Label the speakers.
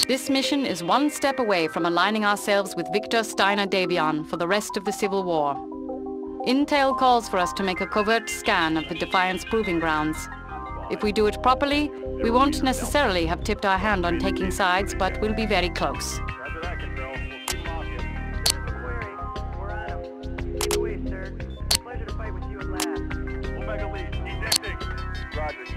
Speaker 1: This mission is one step away from aligning ourselves with Victor Steiner Davion for the rest of the Civil War. Intel calls for us to make a covert scan of the Defiance proving grounds. If we do it properly, we won't necessarily have tipped our hand on taking sides, but we'll be very close.
Speaker 2: Roger.